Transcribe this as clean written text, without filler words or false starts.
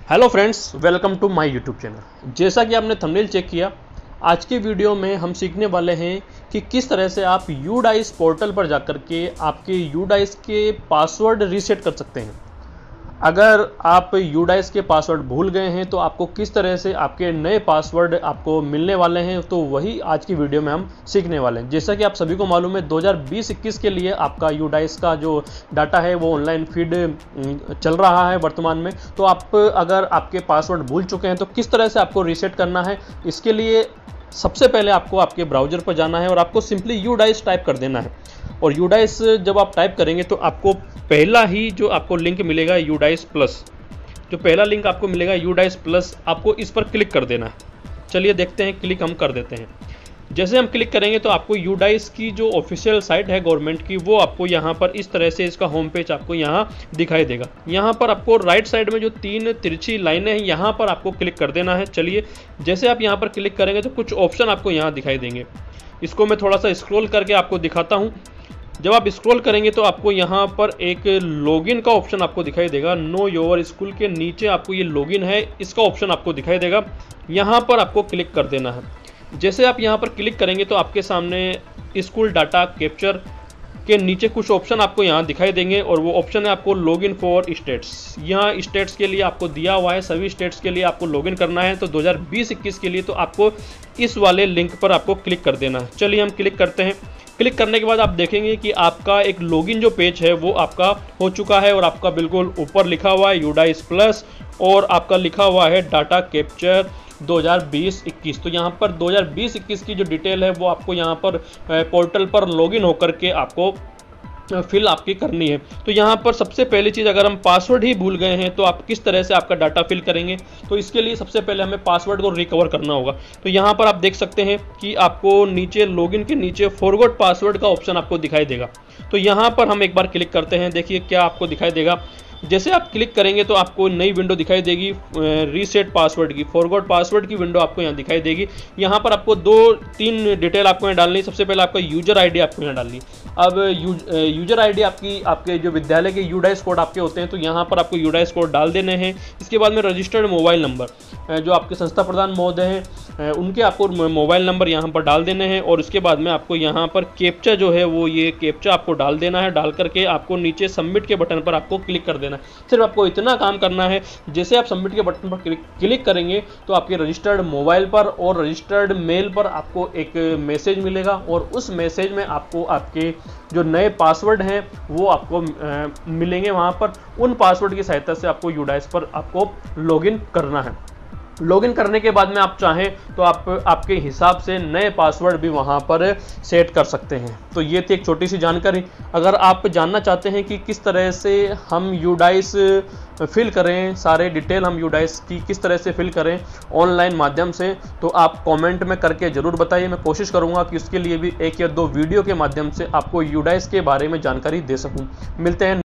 Hello friends, welcome to my YouTube channel. जैसा कि आपने थंबनेल चेक किया, आज के वीडियो में हम सीखने वाले हैं कि किस तरह से आप यूडाइस पोर्टल पर जाकर के आपके यूडाइस के पासवर्ड रीसेट कर सकते हैं। अगर आप यूडाइस के पासवर्ड भूल गए हैं तो आपको किस तरह से आपके नए पासवर्ड आपको मिलने वाले हैं, तो वही आज की वीडियो में हम सीखने वाले हैं। जैसा कि आप सभी को मालूम है, 2020-21 के लिए आपका यूडाइस का जो डाटा है वो ऑनलाइन फीड चल रहा है वर्तमान में। तो आप अगर आपके पासवर्ड भूल चुके हैं तो किस तरह से आपको रीसेट करना है, इसके लिए सबसे पहले आपको आपके ब्राउज़र पर जाना है और आपको सिंपली यूडाइस टाइप कर देना है। और यूडाइस जब आप टाइप करेंगे तो आपको पहला ही जो आपको लिंक मिलेगा यूडाइस प्लस, जो पहला लिंक आपको मिलेगा यूडाइस प्लस, आपको इस पर क्लिक कर देना है। चलिए देखते हैं, क्लिक हम कर देते हैं। जैसे हम क्लिक करेंगे तो आपको यूडाइस की जो ऑफिशियल साइट है गवर्नमेंट की, वो आपको यहाँ पर इस तरह से इसका होम पेज आपको यहाँ दिखाई देगा। यहाँ पर आपको राइट साइड में जो 3 तिरछी लाइनें हैं, यहाँ पर आपको क्लिक कर देना है। चलिए, जैसे आप यहाँ पर क्लिक करेंगे तो कुछ ऑप्शन आपको यहाँ दिखाई देंगे। इसको मैं थोड़ा सा स्क्रॉल करके आपको दिखाता हूँ। जब आप स्क्रॉल करेंगे तो आपको यहाँ पर एक लॉगिन का ऑप्शन आपको दिखाई देगा। नो योर स्कूल के नीचे आपको ये लॉगिन है, इसका ऑप्शन आपको दिखाई देगा। यहाँ पर आपको क्लिक कर देना है। जैसे आप यहाँ पर क्लिक करेंगे तो आपके सामने स्कूल डाटा कैप्चर के नीचे कुछ ऑप्शन आपको यहाँ दिखाई देंगे और वो ऑप्शन है आपको लॉगिन फॉर स्टेट्स। यहाँ स्टेट्स के लिए आपको दिया हुआ है, सभी स्टेट्स के लिए आपको लॉगिन करना है। तो 2020-21 के लिए तो आपको इस वाले लिंक पर आपको क्लिक कर देना है। चलिए हम क्लिक करते हैं। क्लिक करने के बाद आप देखेंगे कि आपका एक लॉगिन जो पेज है वो आपका हो चुका है और आपका बिल्कुल ऊपर लिखा हुआ है यूडाइस प्लस और आपका लिखा हुआ है डाटा कैप्चर 2020-21। तो यहाँ पर 2020-21 की जो डिटेल है वो आपको यहाँ पर पोर्टल पर लॉगिन होकर के आपको फिल आपकी करनी है। तो यहाँ पर सबसे पहली चीज़, अगर हम पासवर्ड ही भूल गए हैं तो आप किस तरह से आपका डाटा फिल करेंगे, तो इसके लिए सबसे पहले हमें पासवर्ड को रिकवर करना होगा। तो यहाँ पर आप देख सकते हैं कि आपको नीचे लॉगिन के नीचे फॉरगॉट पासवर्ड का ऑप्शन आपको दिखाई देगा। तो यहाँ पर हम एक बार क्लिक करते हैं। देखिए क्या आपको दिखाई देगा। जैसे आप क्लिक करेंगे तो आपको नई विंडो दिखाई देगी रीसेट पासवर्ड की, फॉरगॉट पासवर्ड की विंडो आपको यहाँ दिखाई देगी। यहाँ पर आपको 2-3 डिटेल आपको यहाँ डालनी है। सबसे पहले आपका यूजर आईडी आपको यहाँ डालनी है। अब यूजर आईडी आपके जो विद्यालय के यूडाइस कोड आपके होते हैं, तो यहाँ पर आपको यूडाइस कोड डाल देने हैं। इसके बाद में रजिस्टर्ड मोबाइल नंबर, जो आपके संस्था प्रधान महोदय हैं उनके आपको मोबाइल नंबर यहाँ पर डाल देने हैं। और उसके बाद में आपको यहाँ पर कैप्चा जो है वो ये कैप्चा आपको डाल देना है। डाल करके आपको नीचे सबमिट के बटन पर आपको क्लिक कर देना है। सिर्फ आपको इतना काम करना है। जैसे आप सबमिट के बटन पर क्लिक करेंगे तो आपके रजिस्टर्ड मोबाइल पर और रजिस्टर्ड मेल पर आपको एक मैसेज मिलेगा और उस मैसेज में आपको आपके जो नए पासवर्ड हैं वो आपको मिलेंगे। वहाँ पर उन पासवर्ड की सहायता से आपको यूडाइस पर आपको लॉगिन करना है। लॉगिन करने के बाद में आप चाहें तो आप आपके हिसाब से नए पासवर्ड भी वहां पर सेट कर सकते हैं। तो ये थी एक छोटी सी जानकारी। अगर आप जानना चाहते हैं कि किस तरह से हम यूडाइस फिल करें, सारे डिटेल हम यूडाइस की किस तरह से फिल करें ऑनलाइन माध्यम से, तो आप कमेंट में करके ज़रूर बताइए। मैं कोशिश करूंगा कि उसके लिए भी 1 या 2 वीडियो के माध्यम से आपको यूडाइस के बारे में जानकारी दे सकूं। मिलते हैं